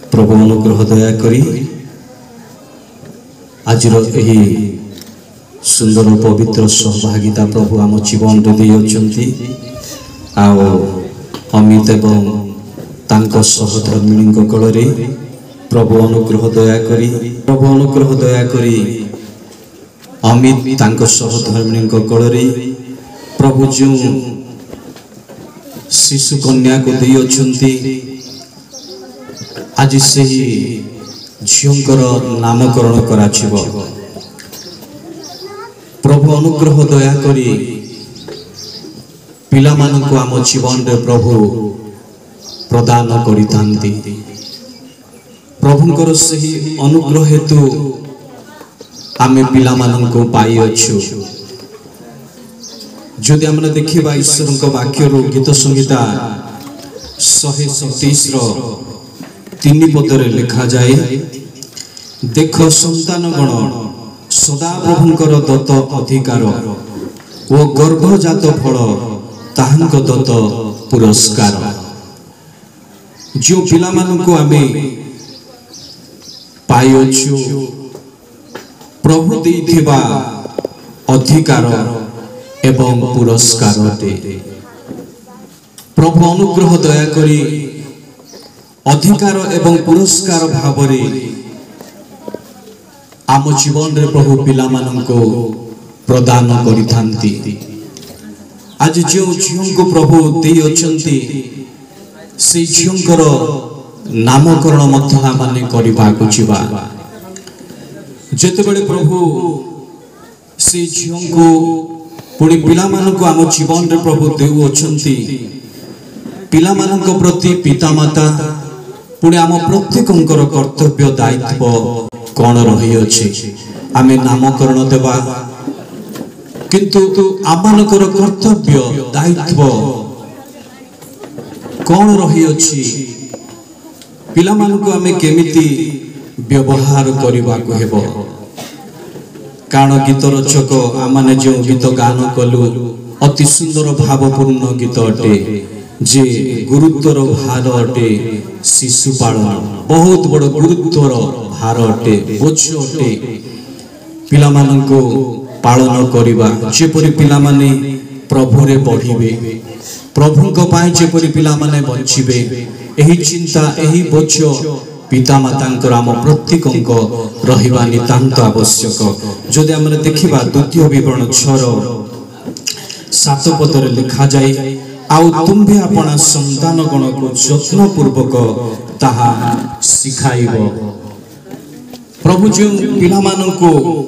प्रभु अनुग्रह दया करी आज सुंदर पवित्र सहभागिता प्रभु आम जीवन दे अमित एवं तांको सहधर्मिणी कल प्रभु अनुग्रह दया करी अमित तांको सहधर्मिणी कल प्रभु जो शिशु कन्या को दे आज से झींकर नामकरण करा प्रभु अनुग्रह दया करी पिला मानक आम जीवन रे प्रभु प्रदान करि थांती प्रभुंकर सही अनुग्रह हेतु आमे पिला मानक पाई अछु। जदि आम देखिबा ईश्वर वाक्य गीत संहिता 127 3 पदरे लिखा जाए, देख संतान गण सदा प्रभुंकर दत्त अधिकार ओ गर्भजात फल ताहांक दत्त पुरस्कार। जो पिला मानक आमे पाइछु प्रभु देइथिबा अधिकार एवं पुरस्कार अटे। प्रभु अनुग्रह दया करी अधिकार एवं पुरस्कार भावरे आम जीवन रे प्रभु पिला मानको प्रदान करि थांती। आज जो झील को प्रभु दे अछंती से झीलकर नामकरण मध्य माने करबा को जीवा। जेतेबेले प्रभु से झील को पुणी पिला मानको आम जीवन रे प्रभु देउ अछंती। पिला मानक प्रति पिता माता पुणी आम प्रत्येकंकर कर्तव्य दायित्व कौन रही अछि। आमे नामकरण देवा किंतु आमानकर कर्तव्य दायित्व कौन रही अछि। पिला मानक आमे केमिति व्यवहार करबा को हेबो। कारण गीत रचक आमाने जो गीत गान कलु अति सुंदर भावपूर्ण गीत अटे जे गुरुत्वर भार अटे। शिशु पालन बहुत बड़ गुरुत्वर भार अटे, बोझ अटे। पिला मानको पालन करिबा जेपरि पिला माने प्रभु रे बढ़िबे, प्रभुंको पाए जेपरि पिला माने बंचिबे, एही चिंता एही बोझ पिता मातांकर आम प्रत्येकंक रहिबा नितांत आवश्यक। जदि आमरे देखिबा द्वितीय विवरण 6:7 पदरे लिखा जाए, आउ तुम्भे अपना संतान गण को जत्न पूर्वक ताहा सिखाइब। प्रभु जो पिला मानको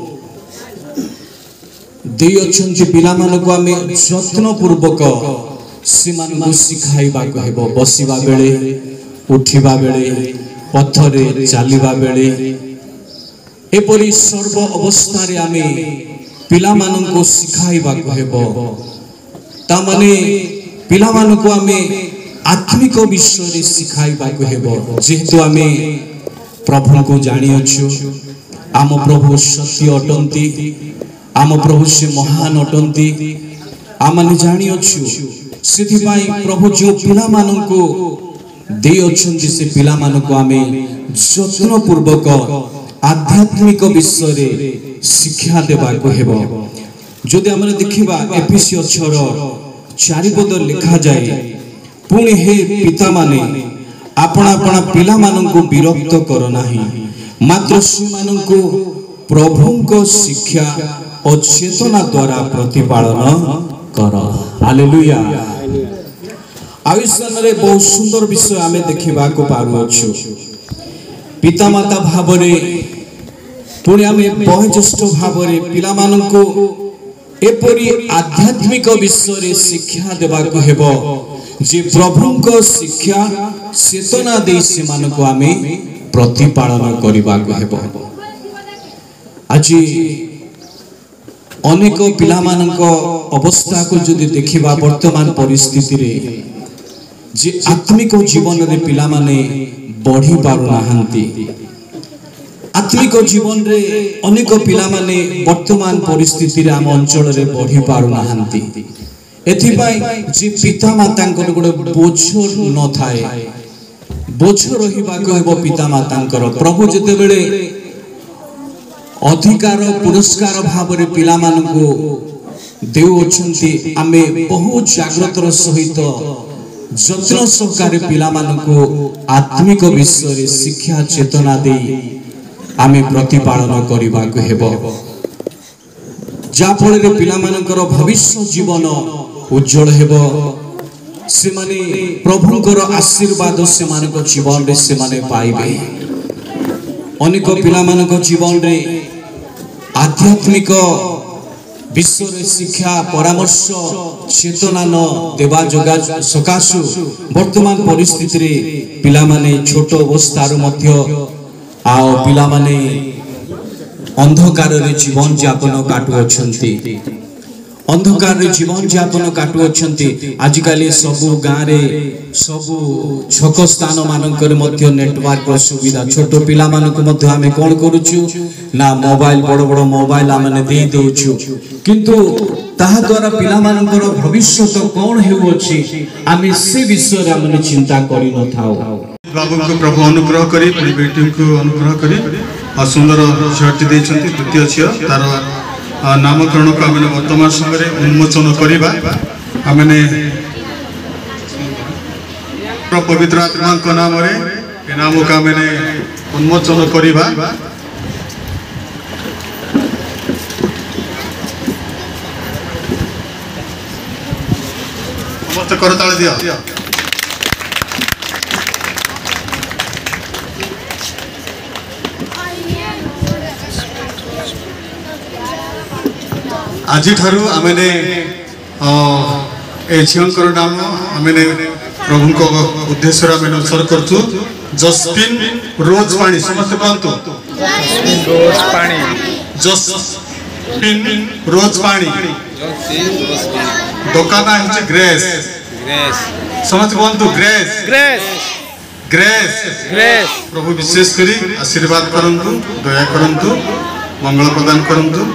दे अछंती पिला मानको आमे जत्न पूर्वक सिमानकु सिखाइबा कहबो। बसिबा बेले, उठिबा बेले, पथरे चालिबा बेले, एपरि सर्व अवस्था रे आमे पिला मानको सिखाइबा कहबो। ता माने पिला मानको आमे आत्मिक विषय रे सिखाइबा कहबो। जेहेतु आमे प्रभु को जानि अछु, आम प्रभु सत्य अटंती, आम प्रभु से महान अटंती, आम जानि अछु। सेथि पई प्रभु जो पिला मानको दे अछंती से पिला मानको आमे जत्न पूर्वक आध्यात्मिक विषय रे शिक्षा देबा को हेबो। जदि हमरे देखिबा एफिसियो 6:4 पद लिखा जाए, पुणी हे पिता माने अपना अपना पिला मानको विरक्त कर नाही, मात्र से मानको प्रभुंको शिक्षा और चेतना द्वारा प्रतिपालन कर। हालेलुया। आयुष्मान रे बहुत सुंदर विषय आमे देखिबा को पारु अछु। पिता माता भावरे पुणी आमे वयोज्येष्ठ भावरे पिला मानको एपरि आध्यात्मिक विषय रे शिक्षा देबा को हेबो जे प्रभुंको शिक्षा चेतना दे से मानको आमे प्रतिपालन करबा को हेबो। आज अनेक पिला मानक अवस्था को जदि देखिबा वर्तमान परिस्थिति रे जे आत्मिक जीवन रे पिला माने बढ़ी पारु नाहंती। आत्मिक जीवन रे अनेक पिला माने वर्तमान परिस्थिति रे आम अंचल रे बढ़ी पारु नाहंती। एथिपाई जे पिता मातांकर गोटे बोझ न थाए बोझ रहिबाको हेबो पिता मातांकर प्रभु जेतेबेले अधिकार पुरस्कार भाव रे पिला मानकु देउछन्ति आमे बहुत जागृतर सहित जत्न सहकारे पिला मानकु आत्मिक विषय रे शिक्षा चेतना दे आमे प्रतिपालन करिबाको हेबो जा फल रे पिला मानकर भविष्य जीवन उज्जवल हेबो से माने प्रभुंकर आशीर्वाद से मानक जीवन रे से माने पाइबे अनेक पिला मानक जीवन रे आध्यात्मिक विश्व रे शिक्षा परामर्श चेतना न देवा जोगा सकाशु वर्तमान परिस्थिति रे पिला माने छोट अवस्था रो मध्य आओ पिला माने अंधकार रे जीवन यापन काटु अछंती अंधकार रे जीवन यापन काटु अछंती आजिकाली सबु गाँ रे सबु छक स्थान मानकर मध्य नेटवर्क रो सुविधा छोट पिला मानक मध्य आमे कोन करूछु ना मोबाइल बड़ बड़ मोबाइल आमे दे देउछु किंतु ताहा द्वारा पिला मानकर भविष्य तो कोन हेउ अछि आमे से विषय रे आमे चिंता करि न थाओ बाबू को प्रभु अनुग्रह करी पुरी बेटी को अनुग्रह करी और सुंदर झटी देछंती द्वितीय छिय तार नामकरण को आमे वर्तमान समय रे उन्मोचन करिबा आमे पवित्र आत्मा को नाम रे ए नाम को आमे उन्मोचन करिबा मत करताळ दिया आज ठारू आमे झीकर नाम आमे प्रभु को उद्देश्य आमे उत्सर्ग करछु जस्पिन रोज पानी समस्त कहतु जस्पिन रोज पानी दुकान है ग्रेस समस्त कहतु ग्रेस ग्रेस ग्रेस प्रभु विशेष करी आशीर्वाद करंतु दया करंतु मंगल प्रदान करंतु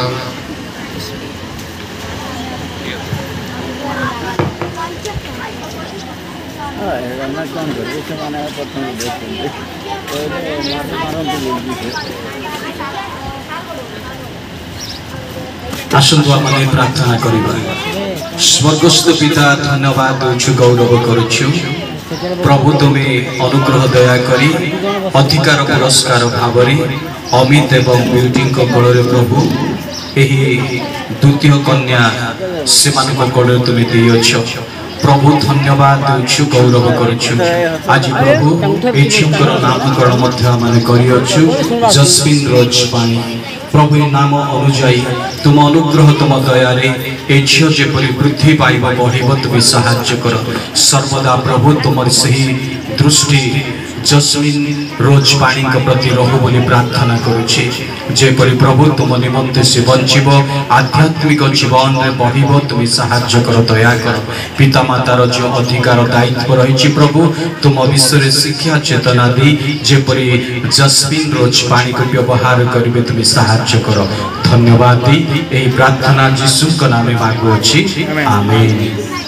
आसंतु आमे प्रार्थना करिबा स्वर्गस्थ पिता धन्यवाद देछु गौरव करूछु प्रभु तुमे अनुग्रह दया करी अधिकार पुरस्कार भाव रे अमित एवं ब्यूटी को कोଳରେ प्रभु एही द्वितीय कन्या से मानको कोଳରେ तुमे दियछ प्रभु धन्यवाद देछु गौरव करूछु आज प्रभु ए झिउकर नामकरण मध्य माने करियछु जस्मिन रोज पानी प्रभु नाम अनुजाई तुम अनुग्रह तुम दया रे ए झियो जेपरि वृद्धि पाइबा बढ़िबो तुम सहाय्य कर सर्वदा प्रभु तुमर सही दृष्टि जस्मिन रोज पानी के प्रति रहु बोली प्रार्थना करूछि जेपरि प्रभु तुम निमंते से बंचिब आध्यात्मिक जीवन रे बढ़िबो तुम सहाय्य कर दया कर पिता मातार जो अधिकार दायित्व रही प्रभु तुम विषय शिक्षा चेतना दी जेपरि जस्मिन रोज पानी को व्यवहार करिबे तुम सहाय्य कर धन्यवाद दी एही प्रार्थना यीशु के नामे मांगुछि आमेन।